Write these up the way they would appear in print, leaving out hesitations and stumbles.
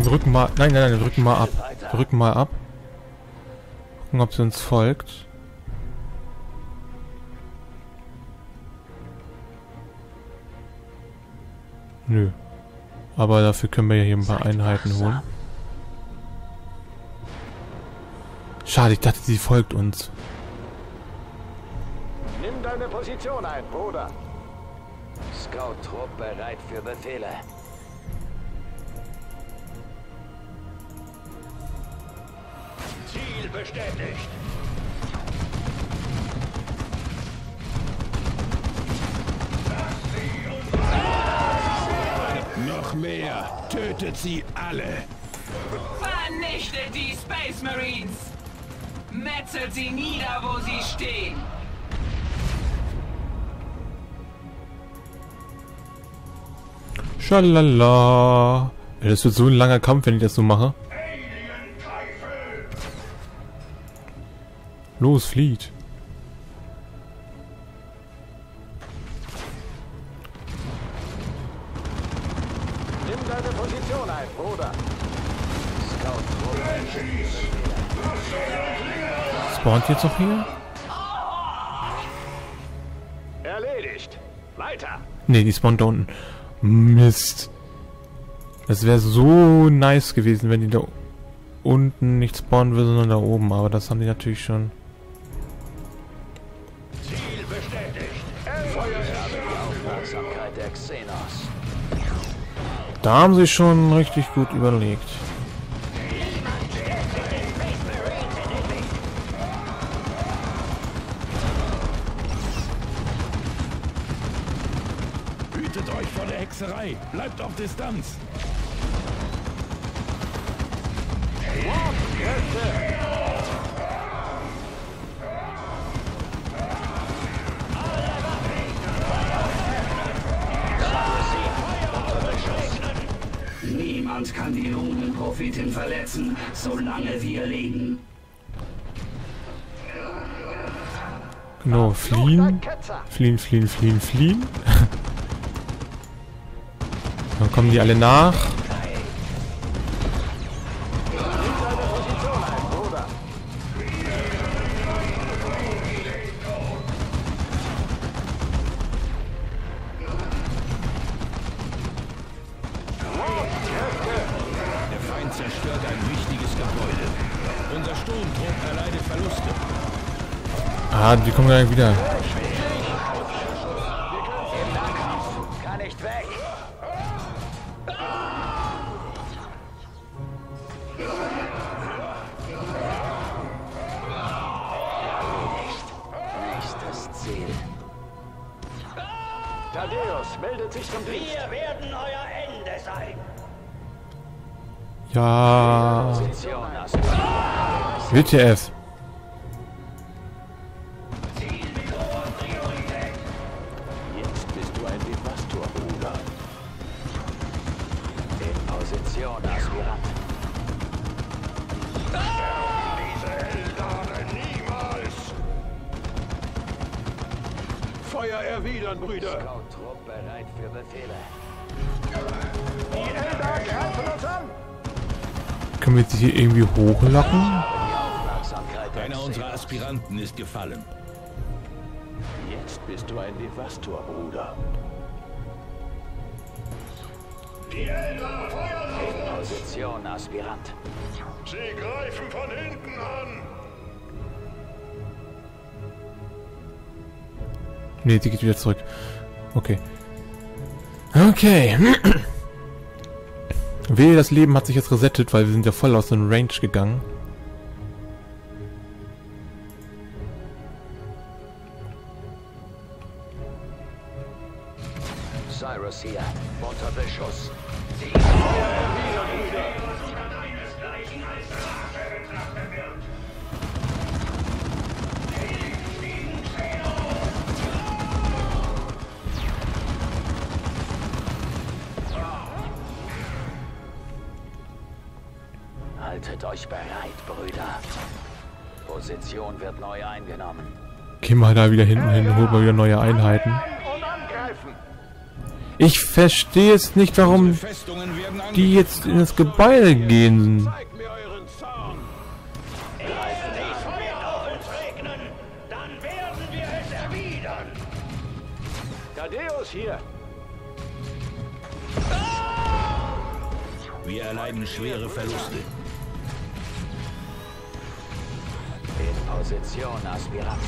Wir rücken mal... Nein, wir rücken mal ab. Wir rücken mal ab. Gucken, ob sie uns folgt. Nö. Aber dafür können wir ja hier ein paar Einheiten holen. Schade, ich dachte, sie folgt uns. Nimm deine Position ein, Bruder. Scout-Trupp bereit für Befehle. Ziel bestätigt. Noch mehr! Tötet sie alle! Vernichtet die Space Marines! Metzelt sie nieder, wo sie stehen! Schalala. Das wird so ein langer Kampf, wenn ich das so mache. Los, flieht. Nimm deine Position ein, Bruder. Spawnt jetzt noch hier? Erledigt. Weiter. Ne, die spawnt da unten. Mist. Es wäre so nice gewesen, wenn die da unten nicht spawnen würde, sondern da oben. Aber das haben die natürlich schon. Ziel bestätigt. Feuererde die Aufmerksamkeit der Xenos. Da haben sie schon richtig gut überlegt. Hütet euch vor der Hexerei! Bleibt auf Distanz! Niemand kann die Runenprophetin verletzen, solange wir leben. Genau, fliehen. Fliehen, fliehen, fliehen, fliehen. Dann kommen die alle nach. Der Feind zerstört ein wichtiges Gebäude. Unser Sturmtrupp erleidet Verluste. Ah, die kommen gleich wieder. Kann nicht weg. Nächstes Ziel. Thaddeus meldet sich zum Dienst. Wir werden euer Ende sein. Ja. Position hast WTF. Jetzt bist du ein Devastor, Bruder. In Position, Aspirant. Diese Heldane niemals! Feuer erwidern, Brüder! Scout-Trupp bereit für Befehle. Die Elder greifen uns an! Können wir jetzt hier irgendwie hochlocken? Einer unserer Aspiranten ist gefallen. Jetzt bist du ein Devastor, Bruder. Die Elder feuern auf In uns! Position, Aspirant. Sie greifen von hinten an! Ne, die geht wieder zurück. Okay. Okay. Wehe, das Leben hat sich jetzt resettet, weil wir sind ja voll aus dem Range gegangen. Cyrus hier, unter Beschuss. Haltet euch bereit, Brüder. Position wird neu eingenommen. Gehen wir da wieder hinten hin, holen wir wieder neue Einheiten. Und angreifen! Ich verstehe jetzt nicht, warum Festungen werden die jetzt in das Gebäude gehen. Zeigt mir euren Zorn. Lassen Sie Feuer auf uns regnen, dann werden wir es erwidern. Thaddeus hier. Wir erleiden schwere Verluste. In Position, Aspirant.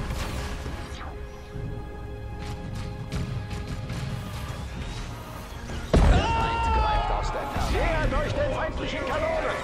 Der Feind greift aus der Ferne. Näher durch den feindlichen Kanonen.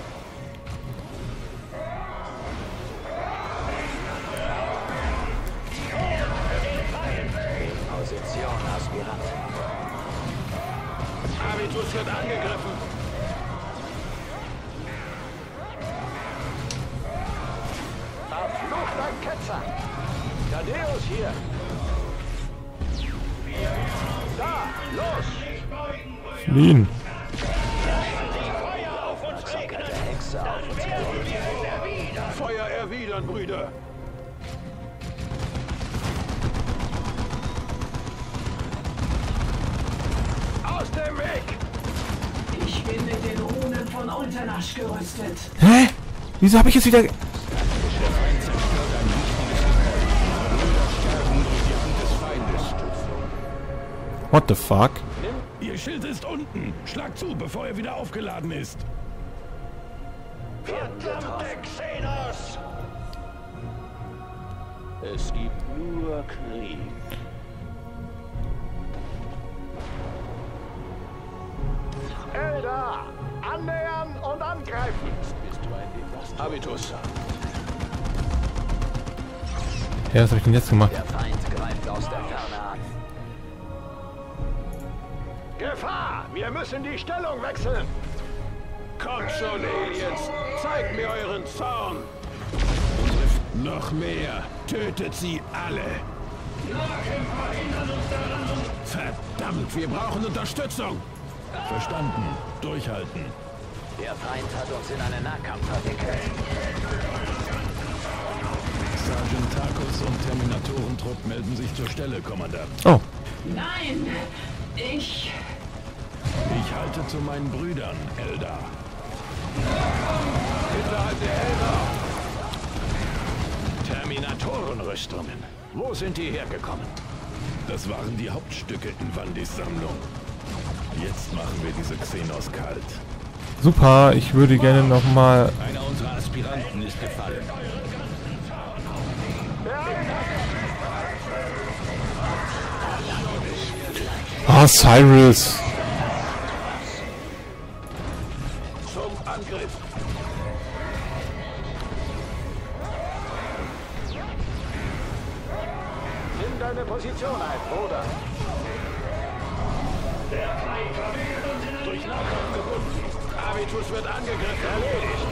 In Position, Aspirant. Habitus wird angegriffen. Verfluchter Ketzer. Thaddeus hier. Da, los. Fliehen. Verzauberte Hexe auf uns gerichtet. Feuer erwidern, Brüder. Aus dem Weg. Ich bin mit den Runen von Unternasch gerüstet. Hä? Wieso habe ich jetzt wieder... What the fuck? Ihr Schild ist unten. Schlag zu, bevor er wieder aufgeladen ist. Verdammte Xenos! Es gibt nur Krieg. Eldar, annähern und angreifen. Bist du ein Desaster? Habitus. Ja, was habe ich denn jetzt gemacht? Der Feind greift aus der Ferne an. Gefahr! Wir müssen die Stellung wechseln. Kommt schon, Aliens. Zeigt mir euren Zorn. Noch mehr. Tötet sie alle. Verdammt, wir brauchen Unterstützung. Verstanden. Durchhalten. Der Feind hat uns in einen Nahkampf verwickelt. Sergeant Tarkus und Terminatorentrupp melden sich zur Stelle, Kommandant. Oh. Nein, ich... Ich halte zu meinen Brüdern, Eldar. Hinterhalt der Eldar. Terminatorenrüstungen. Wo sind die hergekommen? Das waren die Hauptstücke in Vandys Sammlung. Jetzt machen wir diese Xenos kalt. Super, ich würde gerne nochmal... Einer unserer Aspiranten ist gefallen. Ah, Cyrus. Zum Angriff. Nimm deine Position ein, Bruder. Durch Nahkampf gebunden. Habitus wird angegriffen. Erledigt.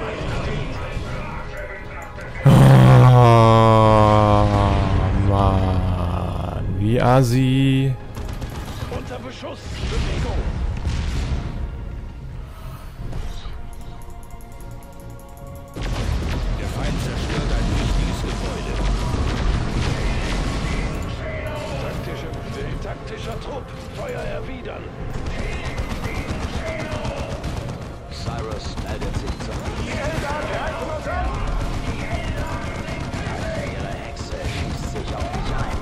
Ah, Mann. Wie assi. Unter Beschuss. Bewegung. Der Feind zerstört ein wichtiges Gebäude. Taktischer Trupp. Feuer erwidern. Cyrus meldet sich zum Die Eldar greifen uns an. Ihre Hexe schießt sich auf dich ein.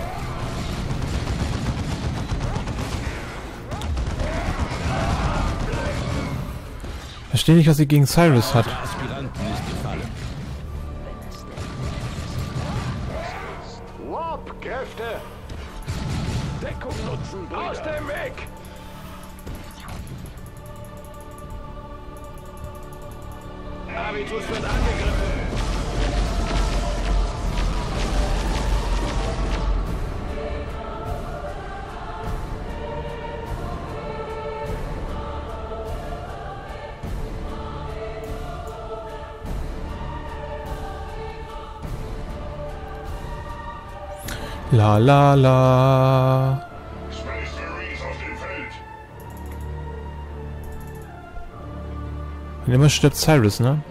Verstehe nicht, was sie gegen Cyrus hat. Der Aspiranten ist gefallen. Warp-Kräfte. Deckung nutzen, Brüder. Aus dem Weg. Habitus wird angegriffen. La la la. Space Marines auf dem Feld. Und immer stirbt Cyrus, ne?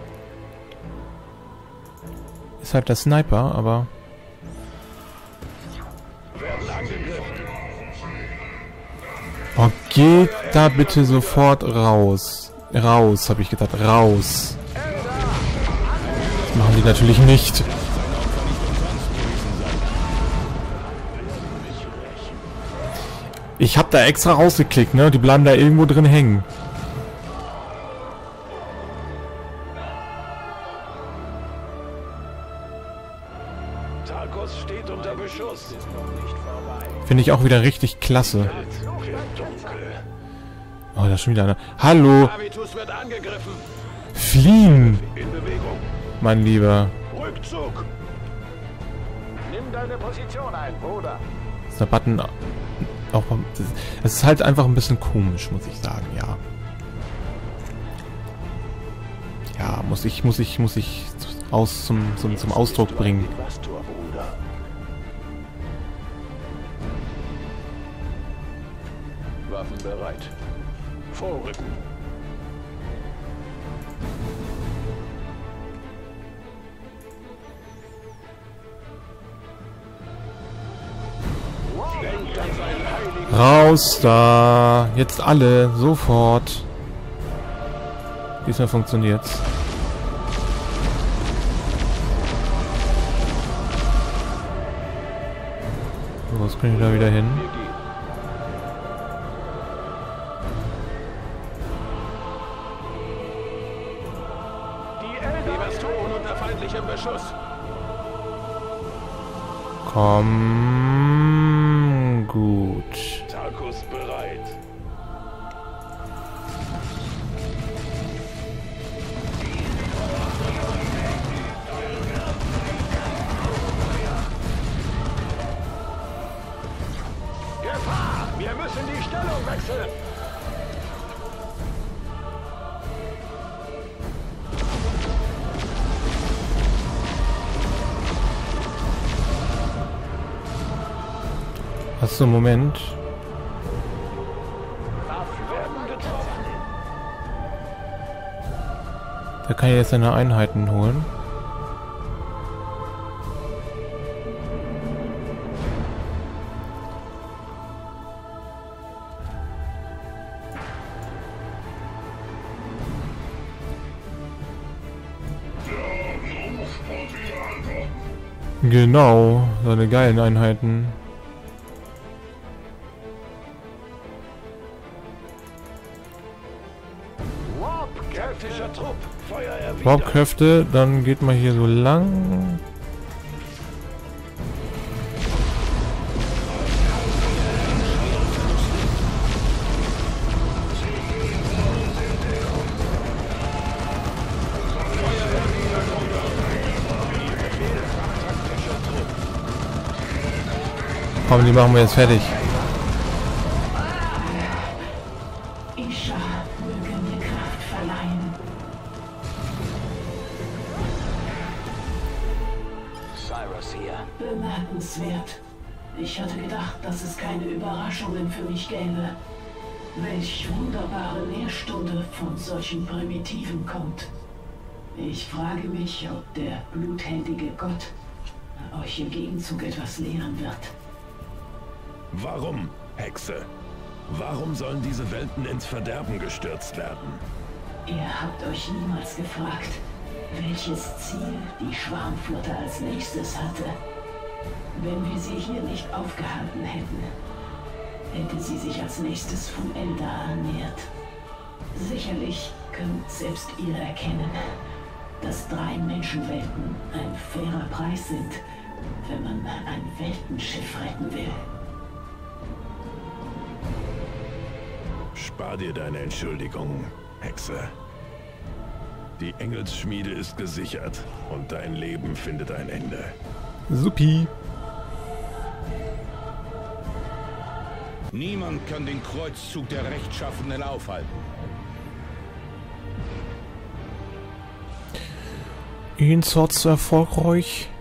Ist halt der Sniper, aber... Werden angegriffen. Oh, geht da bitte sofort raus. Raus, habe ich gesagt. Raus. Das machen die natürlich nicht. Ich habe da extra rausgeklickt, ne? Die bleiben da irgendwo drin hängen. Tarkus steht unter Beschuss. Finde ich auch wieder richtig klasse. Wird dunkel. Oh, da ist schon wieder einer. Hallo! Habitus wird angegriffen. Fliehen! In Bewegung. Mein Lieber. Rückzug. Nimm deine Position ein, Bruder. Ist der Button auch... Es ist halt einfach ein bisschen komisch, muss ich sagen, ja. Ja, muss ich zum Ausdruck bringen. Was, Bruder? Waffen bereit. Vorrücken. Denkt an seinen heiligen Raus da! Jetzt alle, sofort. Diesmal funktioniert's. So, was können wir da wieder hin? Die Bastion unter feindlichem Beschuss. Komm, gut. Tarkus bereit. Gefahr! Wir müssen die Stellung wechseln. Hast du einen Moment? Waffen werden getroffen. Der kann ja jetzt seine Einheiten holen. Genau, seine geilen Einheiten. Keltischer Trupp. Feuer erwidert. Warpkräfte, dann geht mal hier so lang. Komm, die machen wir jetzt fertig. Isha möge mir Kraft verleihen. Cyrus hier. Bemerkenswert. Ich hatte gedacht, dass es keine Überraschungen für mich gäbe. Welch wunderbare Lehrstunde von solchen Primitiven kommt. Ich frage mich, ob der bluthändige Gott euch im Gegenzug etwas lehren wird. Warum, Hexe? Warum sollen diese Welten ins Verderben gestürzt werden? Ihr habt euch niemals gefragt, welches Ziel die Schwarmflotte als nächstes hatte. Wenn wir sie hier nicht aufgehalten hätten, hätte sie sich als nächstes von Eldar ernährt. Sicherlich könnt selbst ihr erkennen, dass 3 Menschenwelten ein fairer Preis sind, wenn man ein Weltenschiff retten will. Spar dir deine Entschuldigung, Hexe. Die Engelsschmiede ist gesichert und dein Leben findet ein Ende. Supi. Niemand kann den Kreuzzug der Rechtschaffenen aufhalten. Einsatz erfolgreich.